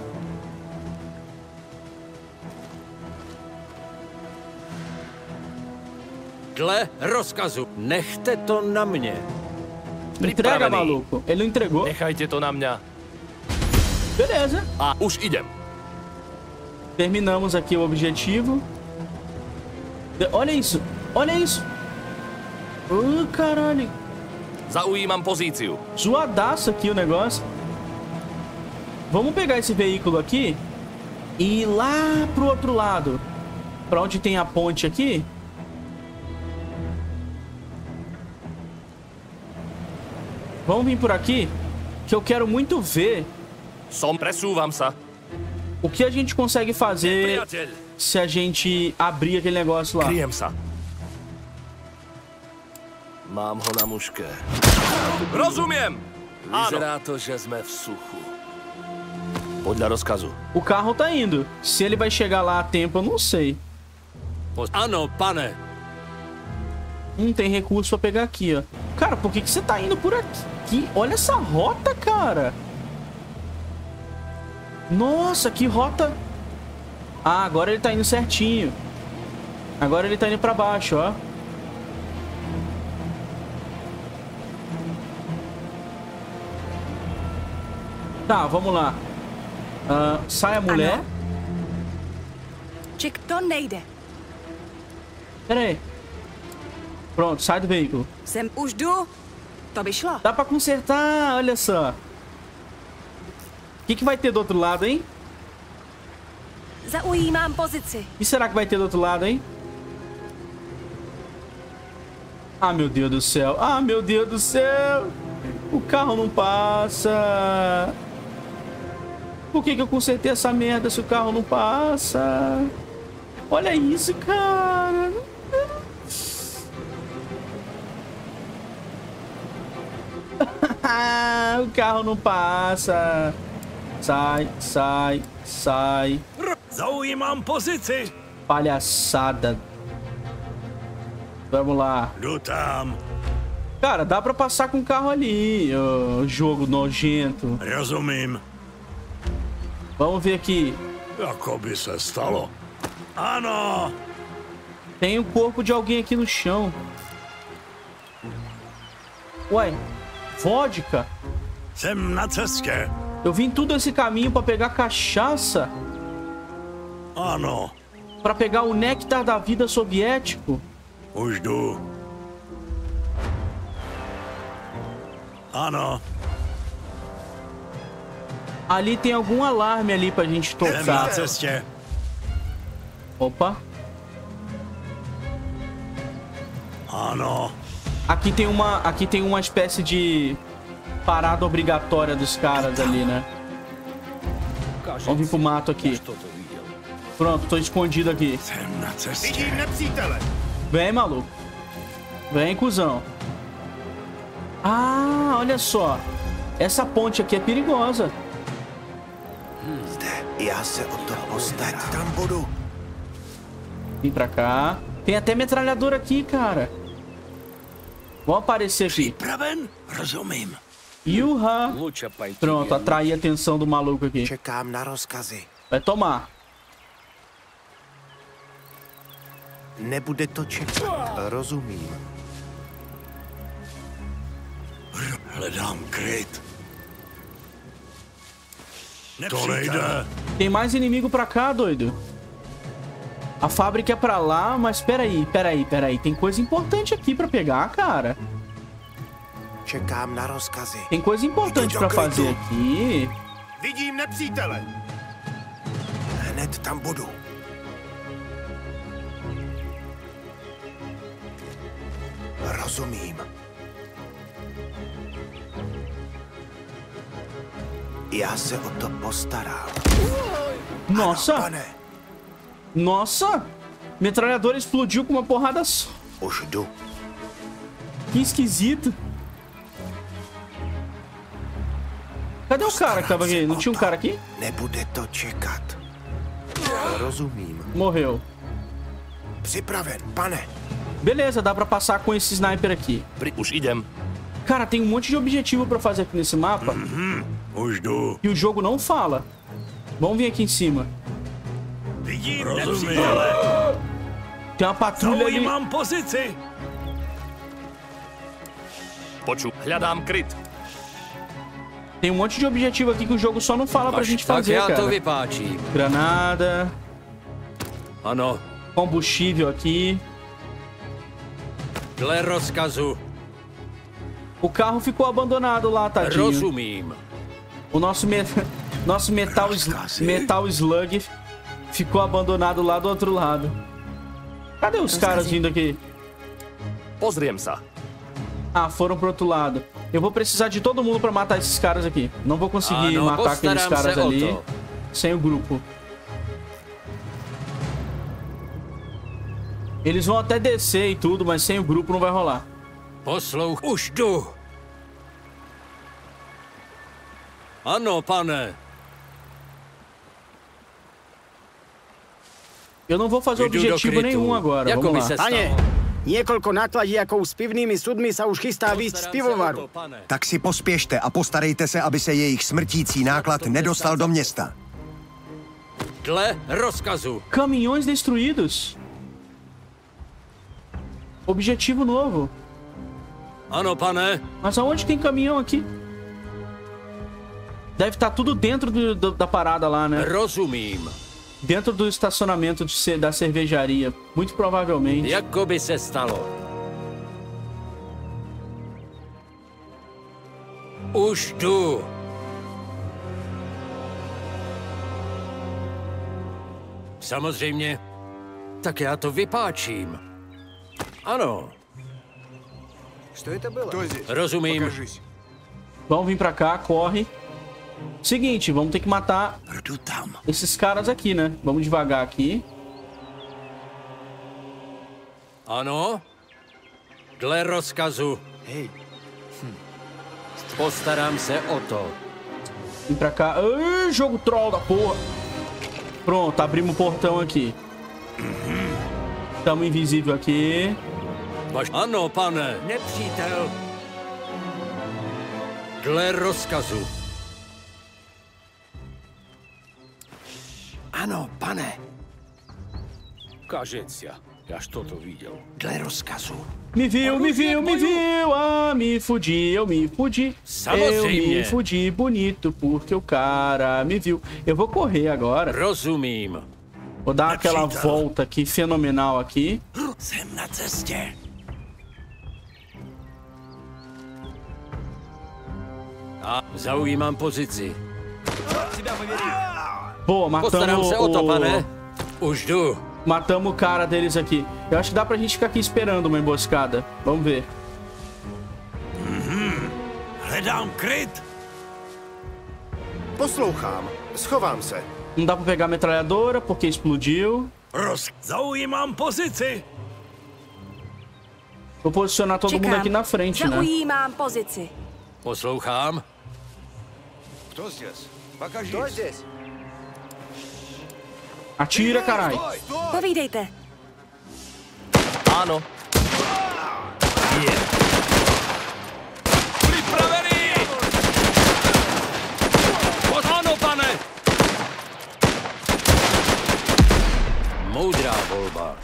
Dle rozkazu. Nechte to na mě. Entrega, Pripravený. maluco. Ele não entregou. Nechajte to na mňa. Beleza. A už idem. Terminamos aqui o objetivo. De- Olha isso. Olha isso. Oh, caralho. Zaujímam pozíciu. Zoadaço aqui o negócio. Vamos pegar esse veículo aqui e ir lá pro outro lado. Pra onde tem a ponte aqui. Vamos vir por aqui, que eu quero muito ver Som, presúvam sa. o que a gente consegue fazer Priateľ. se a gente abrir aquele negócio lá. Kryjem sa. Mám ho na muške. Rozumiem. Áno. Vyzerá to, že jsme v suchu. Podľa rozkazu. O carro tá indo. Se ele vai chegar lá a tempo, eu não sei. Ano, pane. Não tem recurso pra pegar aqui, ó. Cara, por que que você tá indo por aqui? Olha essa rota, cara. Nossa, que rota. Ah, agora ele tá indo certinho. Agora ele tá indo pra baixo, ó. Tá, vamos lá. Ah, sai a mulher. Ček, to nejde. Pera aí. Pronto, sai do veículo. Sem už jdu. To by šlo. Dá pra consertar, olha só. O que, que vai ter do outro lado, hein? Zaujímám pozici. O que será que vai ter do outro lado, hein? Ah, meu Deus do céu. Ah, meu Deus do céu. O carro não passa. Por que que eu consertei essa merda se o carro não passa? Olha isso, cara. O carro não passa. Sai, sai, sai. Zaujímám pozici. Palhaçada. Vamos lá. Jdu tam. Cara, dá pra passar com o carro ali. Ô, jogo nojento. Rozumím. Vamos ver aqui. Jako by se stalo. Ano. Tem o corpo de alguém aqui no chão. Ué, vodka? Jsem na cestě. Eu vim todo esse caminho pra pegar cachaça? Ano. Pra pegar o néctar da vida soviético? Už jdu. Ano. Ali tem algum alarme ali pra gente Jsem na tocar. cestě. Opa. Ano. Aqui tem uma, aqui tem uma espécie de parada obrigatória dos caras ali, né? Vamos vir pro mato aqui. Pronto, tô escondido aqui. Jsem na cestě. Vem, maluco. Vem, cuzão. Ah, olha só. Essa ponte aqui é perigosa. Já se o to postarám. Tam budu. Vem pra cá. Tem até metralhadora aqui, cara. Vamos aparecer aqui. Připraven? Rozumím. Yuha. Pronto, atraí a atenção do maluco aqui. Čekám na rozkazy. Vai tomar. Nebude to čekat. Rozumím. Hledám kryt. To nejde. Tem mais inimigo pra cá, doido. A fábrica é pra lá, mas peraí, peraí, peraí. Tem coisa importante aqui pra pegar, cara. Čekám na rozkazy. Tem coisa importante pra fazer aqui. Vidím nepřítele. Hned tam budu. Rozumím. Já se o to postarám. Nossa! Ano, pane. Nossa! Metralhadora explodiu com uma porrada só. Už jdu. Que esquisito. Cadê o cara que tava aqui? Não tinha um cara aqui? Nebude to čekat. Rozumím. Morreu. Připraven, pane. Beleza, dá pra passar com esse sniper aqui. Už idem. Cara, tem um monte de objetivo pra fazer aqui nesse mapa. Už jdu. E o jogo não fala. Vamos vir aqui em cima. Vidím nepřítele. Tem uma patrulha ali. Zaujímám pozici. Poču. Hľadám kryt. Tem um monte de objetivo aqui que o jogo só não fala pra gente Tak fazer, já to cara. vypáčím. Granada. Ano. Combustível aqui. Dle rozkazu. O carro ficou abandonado lá, tadinho. Rozumím. O nosso, me... nosso metal, s- metal Slug ficou abandonado lá do outro lado. Cadê os caras vindo aqui? Pozriem sa. Ah, foram pro outro lado. Eu vou precisar de todo mundo pra matar esses caras aqui. Não vou conseguir Ah, não, matar aqueles postaram caras se o ali to. sem o grupo. Eles vão até descer e tudo, mas sem o grupo não vai rolar. Poslouch. Už jdu. Ano, pane. Eu não vou fazer Jdu do objetivo krytu. nenhum agora. Jako Vamos by lá. se Pane, stalo. niekoľko nákladiakov s pivnými sudmi sa už chystá výjsť z Postarám se o pivovaru. to, pane. Tak si pospěšte a postarejte se, aby se jejich smrtící náklad nedostal do města. Dle rozkazu. Caminhões destruídos. Objetivo novo. Ano, pane. Mas aonde tem caminhão aqui? Deve estar tudo dentro do- do- da parada lá, né? Rozumím. Dentro do estacionamento de ce- da cervejaria. Muito provavelmente. Jako by se stalo. Už jdu. Samozřejmě. Tak já to vypáčím. Ano. Rozumím. Vamos vir pra cá, corre. Seguinte, vamos ter que matar esses caras aqui, né? Vamos devagar aqui. Ano? Dle rozkazu. Postarám se o to. Vem pra cá. Ai, jogo troll da porra. Pronto, abrimos o portão aqui. Tamo invisível aqui. Ano, pane. Nepřítel. Dle rozkazu. Ano, pane. Кажется, я что-то видел. Для rozkazu. Me viu, me viu, me viu. Ah, me fudi, eu me fudi. Eu me fudi bonito porque o cara me viu. Eu vou correr agora. Rozumím. Vou dar aquela volta aqui, fenomenal aqui. Jsem na cestě. A zaujímám pozici. Boa, matamos se o to, o... pane. Už jdu. Matamos o cara deles aqui. Eu acho que dá pra gente ficar aqui esperando uma emboscada. Vamos ver. Hledám kryt. Poslouchám. Schovám se. Não dá pra pegar a metralhadora porque explodiu. Roz... Zaujímám pozici. Vou posicionar todo mundo aqui na frente, né? Zaujímám pozici. Poslouchám. Кто здесь? Покажись. Кто здесь? Atira, caralho. Povídejte. Ano. Je. Připravený! Ano, pane. Moudrá volba.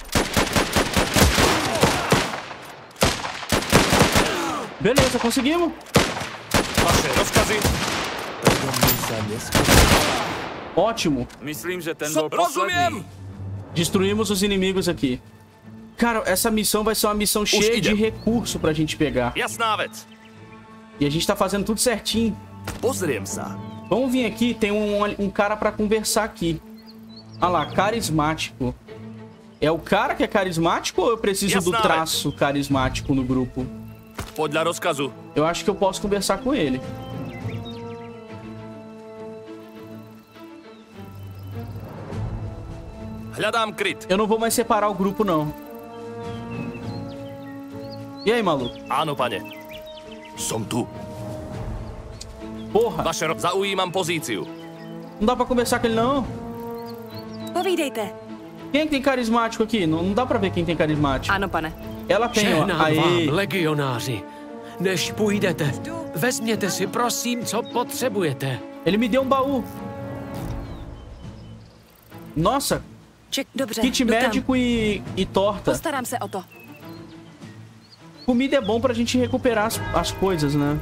Beleza, conseguimos. Vaše rozkazy. Ótimo. Myslím, že ten byl poslední. Destruímos os inimigos aqui. Cara, essa missão vai ser uma missão cheia de recurso pra gente pegar. Jasná věc. E a gente tá fazendo tudo certinho. Pozriem se. Vamos vir aqui, tem um, um cara pra conversar aqui. Olha lá, carismático. É o cara que é carismático ou eu preciso do traço carismático no grupo? Podľa rozkazu. Eu acho que eu posso conversar com ele. Hľadám kryt. Eu não vou mais separar o grupo, não. E aí, maluco? Áno, pane. Som tu. Porra. Vaše ro... Zaujímam pozíciu. Não dá pra conversar com ele, não. Povídejte. Quem é que tem carismático aqui? Não, não dá pra ver quem tem carismático. Ano, pane. Ela tem, ó. Žehnám Aí. vám, legionáři. Než půjdete, vezměte si prosím, co potřebujete. Ele me deu um baú. Nossa, Ček, dobře, kit jdu tam. médico e, e torta. Postarám se o to. Comida é bom pra gente recuperar as, as coisas, né?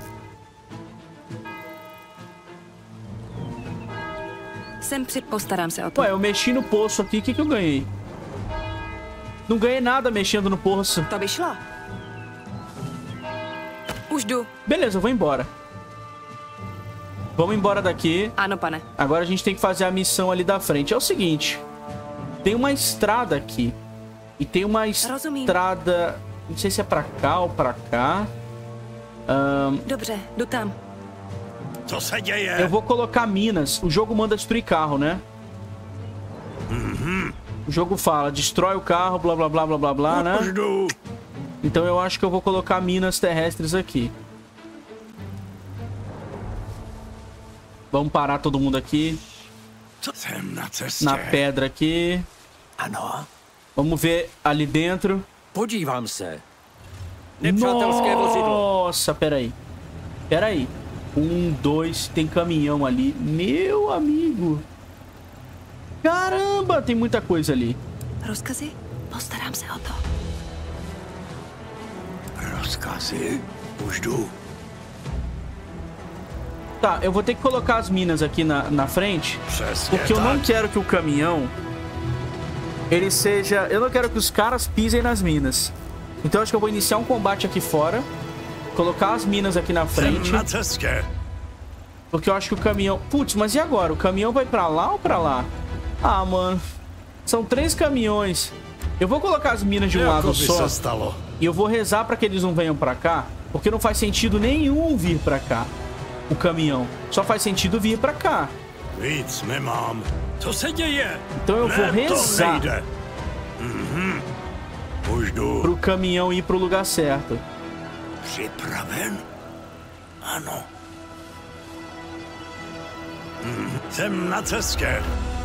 Jsem při... Postarám se o to. Ué, eu mexi no poço aqui, o que que eu ganhei? Não ganhei nada mexendo no poço. To by šlo. Už jdu. Beleza, eu vou embora. Vamos embora daqui. Ano, pane. Agora a gente tem que fazer a missão ali da frente. É o seguinte. Tem uma estrada aqui. E tem uma estrada... Não sei se é pra cá ou pra cá. Um, Dobře, jdu tam. Co se děje? eu vou colocar minas. O jogo manda destruir carro, né? Mhm. O jogo fala, destrói o carro, blá, blá, blá, blá, blá, blá, né? Už jdu. Então eu acho que eu vou colocar minas terrestres aqui. Vamos parar todo mundo aqui. Jsem na cestě. Na pedra aqui. Ano. Vamos ver ali dentro. Podívám se. Nepřátelské vozidlo. Nossa, peraí. Peraí. Um, dois, tem caminhão ali. Meu amigo. Caramba, tem muita coisa ali. Rozkazy? Postarám se o to. Rozkazy? Už jdu. Tá, eu vou ter que colocar as minas aqui na, na frente. Přesně Porque eu não tak. quero que o caminhão... Ele seja... Eu não quero que os caras pisem nas minas. Então eu acho que eu vou iniciar um combate aqui fora. Colocar as minas aqui na frente. Jsem na cestě. Porque eu acho que o caminhão... Putz, mas e agora? O caminhão vai pra lá ou pra lá? Ah, mano. São três caminhões. Eu vou colocar as minas de um lado Jako by só. se stalo. E eu vou rezar pra que eles não venham pra cá, porque não faz sentido nenhum vir pra cá. O caminhão. Só faz sentido vir pra cá. Víc nemám. Co se děje? Então eu vou Ne, to rezar nejde. Mhm. Už jdu. pro caminhão ir pro lugar certo. Připraven? Ano. Mhm. Jsem na cestě.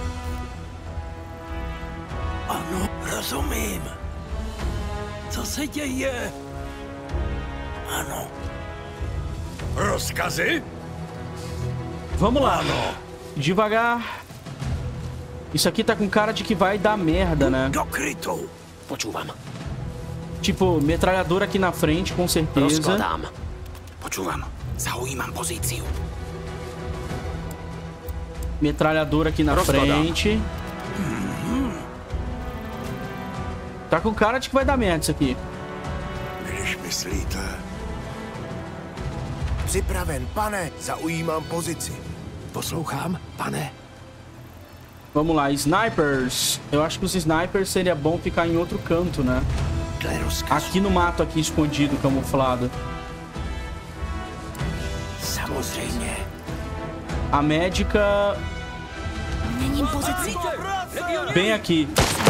Ano, rozumím. Co se děje? Ano. Rozkazy? Vamos lá. Ano. Devagar. Isso aqui tá com cara de que vai dar merda, né? Do krytu. Počúvam. Tipo, metralhadora aqui na frente, com certeza. Rozkladám. Počúvam. Zaujímam pozíciu. Metralhadora aqui na Rozkladám. frente. Tá com cara de que vai dar merda isso aqui. Když myslíte. Připraven, pane, zaujímám pozici. Poslouchám, pane. Vamos lá, snipers. Eu acho que os snipers seria bom ficar em outro canto, né? Dle rozkazu. Aqui no mato, aqui escondido, camuflado. Samozřejmě. A médica Měním pozici. bem aqui.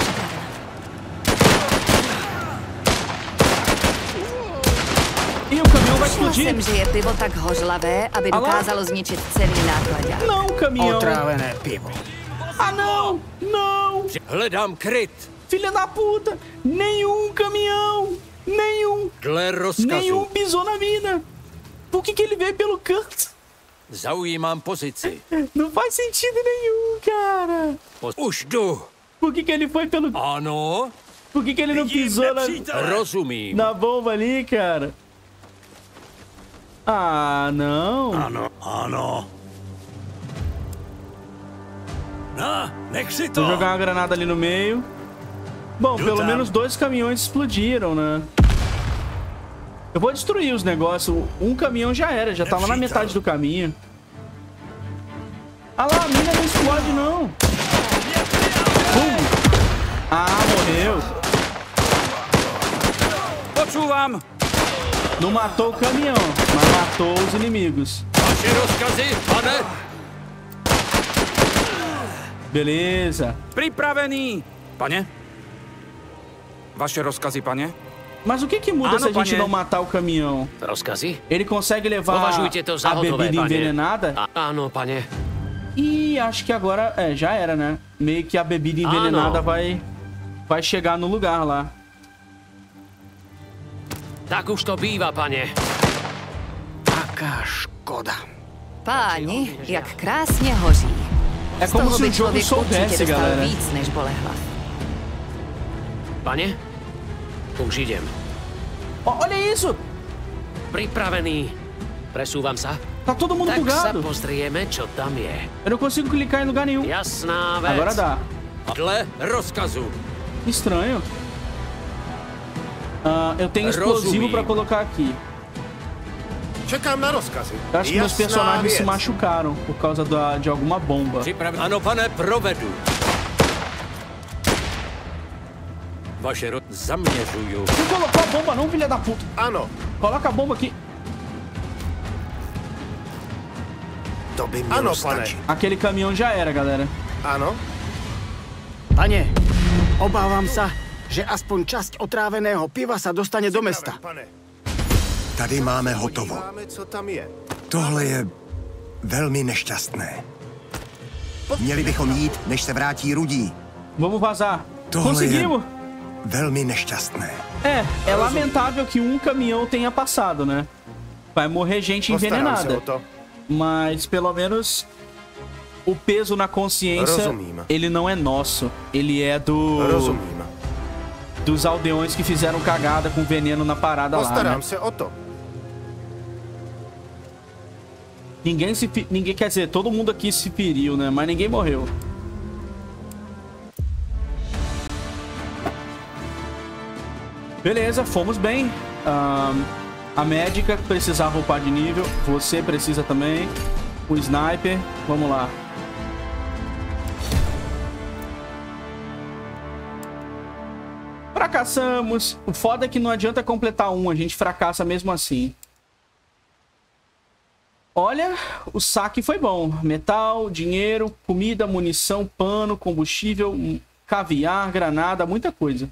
E o caminhão vai Slyšela explodir. jsem, že je pivo tak hořlavé, aby Ale- dokázalo zničit celý nákladák. Não, caminhão. Otrávené pivo. Ah, não! Não! Hledám kryt. Filha da puta! Nenhum caminhão! Nenhum! Dle rozkazu. Nenhum pisou na vida! Por que, que ele veio pelo canto? Zaujímám pozici. Não faz sentido nenhum, cara! Už jdu. Por que, que ele foi pelo... Ano, Por que, que ele não pisou na... rozumím. na bomba ali, cara? Ah, não! Ano, ano. No, nech si to. Vou jogar uma granada ali no meio. Bom, pelo Juta. menos dois caminhões explodiram, né? Eu vou destruir os negócios. Um caminhão já era, já tava na metade do caminho. Ah lá, a mina não explode, não. Pum. Ah, morreu. Počúvam. Não matou o caminhão, mas matou os inimigos. Vaše rozkazy, pane. Beleza. Pripravený. Pane? Vaše rozkazy, pane? Mas o que que muda Ah, se a não, gente pane. não matar o caminhão? Rozkazy? Ele consegue levar Považujte to za a hotové, bebida pane. envenenada? A, áno, pane. E acho que agora, é, já era, né? Meio que a bebida envenenada Ah, não. vai, vai chegar no lugar lá. Tak už to býva, pane. Taká škoda. Páni, jak krásně hoří. É Z como toho se by o jogo člověk určitě soubesse, dostal galera. víc než bolehlav. Pane? Už idem. Ó, olha isso! Pripravený. Presúvam sa. Tá todo mundo Tak sa bugado. pozrieme, čo tam je. Eu não consigo clicar em lugar nenhum. Jasná vec. Agora dá. Dle rozkazu. Estranho. Ah, eu tenho explosivo Rozumím. pra colocar aqui. Čekám na rozkazy. Eu acho que meus personagens se machucaram por causa da, de alguma bomba. Připraven. Ano, pane, provedu. Vaše ro... Zaměřuju. Não colocou a bomba não, filha da puta. Ano, Coloca a bomba aqui. to by mělo ano, stačit. Aquele caminhão já era, galera. Ano, Pane, obávam sa, že aspoň časť otráveného piva sa dostane do mesta. tady máme hotovo. Tohle je velmi nešťastné. Měli bychom jít, než se vrátí Rudí. Vamos vazar. Tohle Conseguimos. je velmi nešťastné. É, é lamentável que um caminhão tenha passado, né? Vai morrer gente envenenada. Mas pelo menos o peso na consciência, Rozumím. ele não é nosso. Ele é do dos aldeões que fizeram cagada com veneno na parada lá, né? se o to. Ninguém se fi- ninguém quer dizer, todo mundo aqui se feriu, né? Mas ninguém morreu. Beleza, fomos bem. Ahn, a médica precisava upar de nível. Você precisa também. O sniper. Vamos lá. Pra Fracassamos. O foda é que não adianta completar um, a gente fracassa mesmo assim. Olha, o saque foi bom. Metal, dinheiro, comida, munição, pano, combustível, caviar, granada, muita coisa.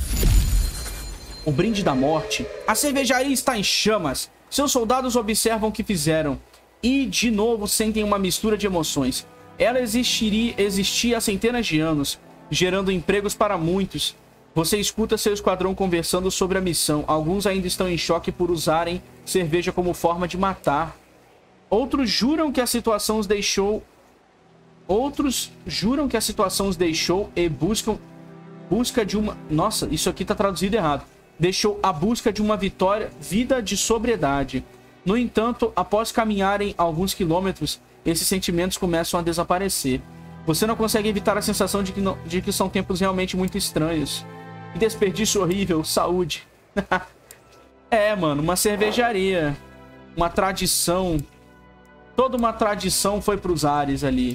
O brinde da morte. A cervejaria está em chamas. Seus soldados observam o que fizeram. E, de novo, sentem uma mistura de emoções. Ela existiria, existia há centenas de anos, gerando empregos para muitos. Você escuta seu esquadrão conversando sobre a missão. Alguns ainda estão em choque por usarem cerveja como forma de matar. Outros juram que a situação os deixou... Outros juram que a situação os deixou e buscam... Busca de uma... Nossa, isso aqui tá traduzido errado. Deixou a busca de uma vitória, vida de sobriedade. No entanto, após caminharem alguns quilômetros, esses sentimentos começam a desaparecer. Você não consegue evitar a sensação de que, não, de que são tempos realmente muito estranhos. Que desperdício horrível, saúde. É, mano, uma cervejaria. Uma tradição. Toda uma tradição foi pros ares ali.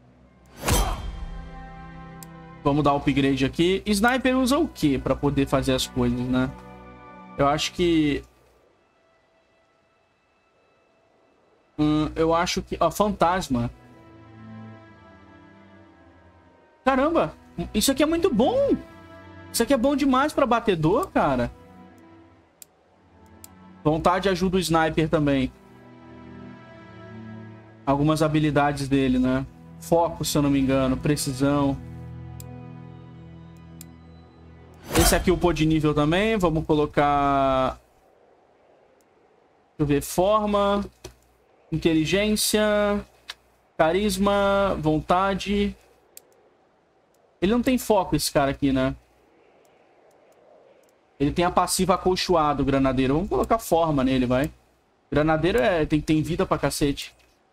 Vamos dar upgrade aqui. Sniper usa o que pra poder fazer as coisas, né? Eu acho que... Hum, eu acho que... Ó, fantasma. Caramba! Isso aqui é muito bom! Isso aqui é bom demais pra batedor, cara. Vontade ajuda o sniper também. Algumas habilidades dele, né? Foco, se eu não me engano. Precisão. Esse aqui upou de nível também. Vamos colocar... Deixa eu ver. Forma. Inteligência. Carisma. Vontade. Ele não tem foco, esse cara aqui, né? Ele tem a passiva acolchoado, o granadeiro. Vamos colocar forma nele, vai. Granadeiro é, tem, tem vida pra cacete.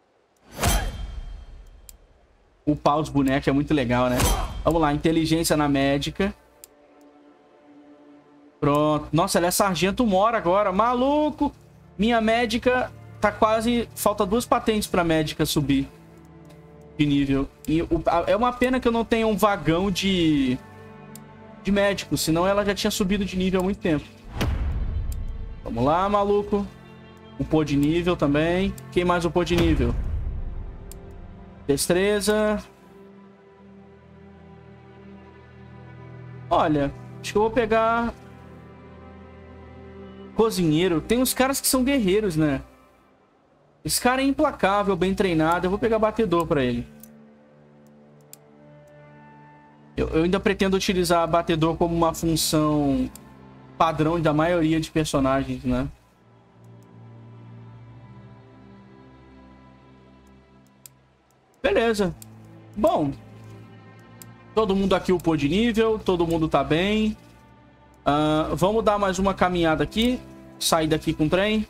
Upar os bonecos é muito legal, né? Vamos lá, inteligência na médica. Pronto. Nossa, ela é sargento mora agora. Maluco! Minha médica tá quase... Falta duas patentes pra médica subir de nível. E o... é uma pena que eu não tenha um vagão de... de médico. Senão ela já tinha subido de nível há muito tempo. Vamos lá, maluco. Upou de nível também. Quem mais upou de nível? Destreza. Olha, acho que eu vou pegar... Cozinheiro. Tem uns caras que são guerreiros, né? Esse cara é implacável, bem treinado. Eu vou pegar batedor pra ele. Eu, eu ainda pretendo utilizar batedor como uma função padrão da maioria de personagens, né? Beleza. Bom. Todo mundo aqui upou de nível. Todo mundo tá bem. Uh, vamos dar mais uma caminhada aqui. Sair daqui com o trem.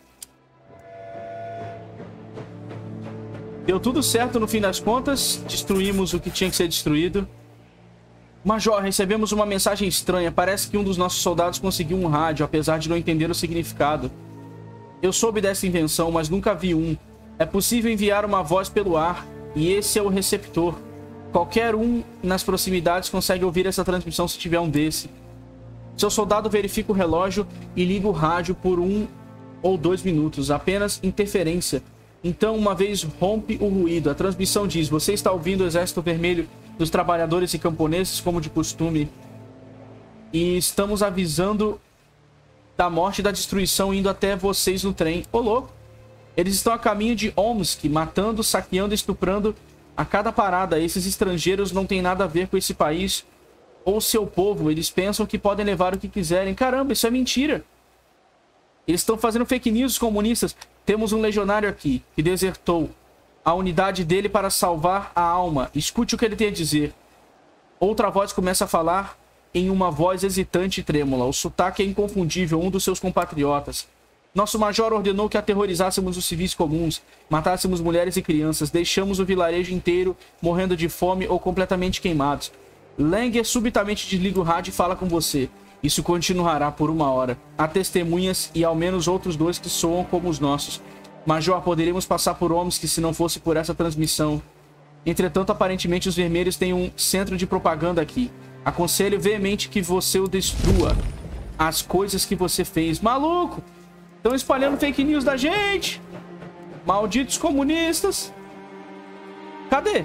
Deu tudo certo no fim das contas. Destruímos o que tinha que ser destruído. Major, recebemos uma mensagem estranha. Parece que um dos nossos soldados conseguiu um rádio, apesar de não entender o significado. Eu soube dessa invenção, mas nunca vi um. É possível enviar uma voz pelo ar, e esse é o receptor. Qualquer um nas proximidades consegue ouvir essa transmissão se tiver um desse. Seu soldado verifica o relógio e liga o rádio por um ou dois minutos. Apenas interferência. Então, uma vez rompe o ruído. A transmissão diz: você está ouvindo o Exército Vermelho dos Trabalhadores e Camponeses, como de costume. E estamos avisando da morte e da destruição indo até vocês no trem. Ô, louco. Eles estão a caminho de Omsk, matando, saqueando e estuprando a cada parada. Esses estrangeiros não têm nada a ver com esse país ou seu povo. Eles pensam que podem levar o que quiserem. Caramba, isso é mentira. Eles estão fazendo fake news comunistas. Temos um legionário aqui que desertou a unidade dele para salvar a alma. Escute o que ele tem a dizer. Outra voz começa a falar em uma voz hesitante e trêmula. O sotaque é inconfundível, um dos seus compatriotas. Nosso major ordenou que aterrorizássemos os civis comuns, matássemos mulheres e crianças, deixamos o vilarejo inteiro morrendo de fome ou completamente queimados. Langer subitamente desliga o rádio e fala com você. Isso continuará por uma hora. Há testemunhas e ao menos outros dois que soam como os nossos. Major, poderíamos passar por Omsk se não fosse por essa transmissão. Entretanto, aparentemente os vermelhos têm um centro de propaganda aqui. Aconselho veemente que você o destrua. As coisas que você fez. Maluco! Estão espalhando fake news da gente. Malditos comunistas. Cadê?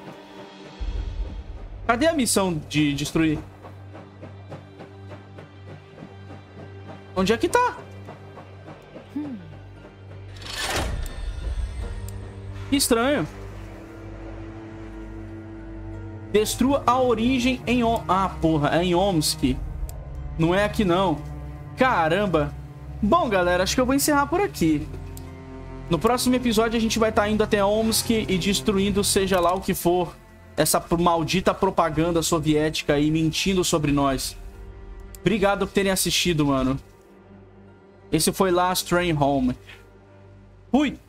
Cadê a missão de destruir? Onde é que tá? Hum. Que estranho. Destrua a origem em... O... Ah, porra. É em Omsk. Não é aqui, não. Caramba. Bom, galera, acho que eu vou encerrar por aqui. No próximo episódio, a gente vai estar indo até Omsk e destruindo seja lá o que for essa maldita propaganda soviética aí mentindo sobre nós. Obrigado por terem assistido, mano. Esse foi Last Train Home. Fui!